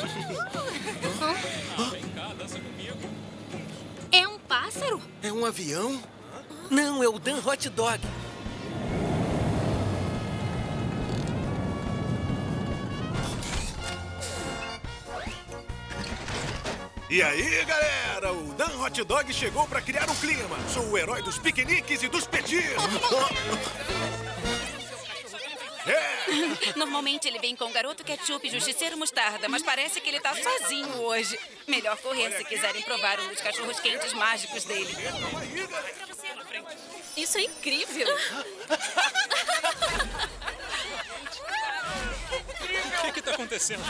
Vem cá, dança comigo. É um pássaro? É um avião? Não, é o Dan Hot Dog. E aí, galera? O Dan Hot Dog chegou pra criar um clima. Sou o herói dos piqueniques e dos petiscos. Normalmente ele vem com garoto ketchup e justiceiro mostarda, mas parece que ele tá sozinho hoje. Melhor correr se quiserem provar um dos cachorros quentes mágicos dele. Isso é incrível! O que tá acontecendo?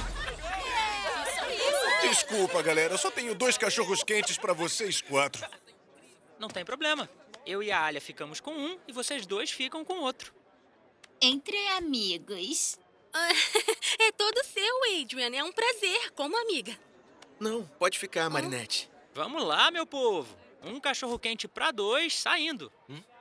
Desculpa, galera. Só tenho 2 cachorros quentes pra vocês 4. Não tem problema. Eu e a Alia ficamos com um e vocês 2 ficam com outro. Entre amigos. É todo seu, Adrian. É um prazer, como amiga. Não, pode ficar, Marinette. Vamos lá, meu povo. Um cachorro quente pra 2 saindo.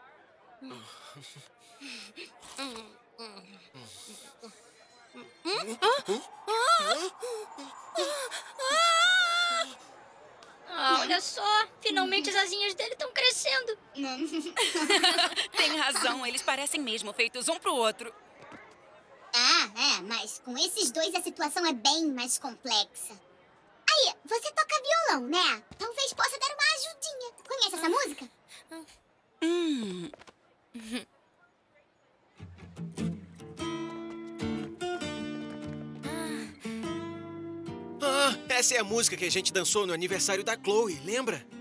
Olha só, finalmente as asinhas dele estão crescendo. Tem razão, eles parecem mesmo feitos um pro outro. Mas com esses 2 a situação é bem mais complexa. Aí, você toca violão, né? Talvez possa dar uma ajudinha. Conhece essa música? Ah, essa é a música que a gente dançou no aniversário da Chloe, lembra?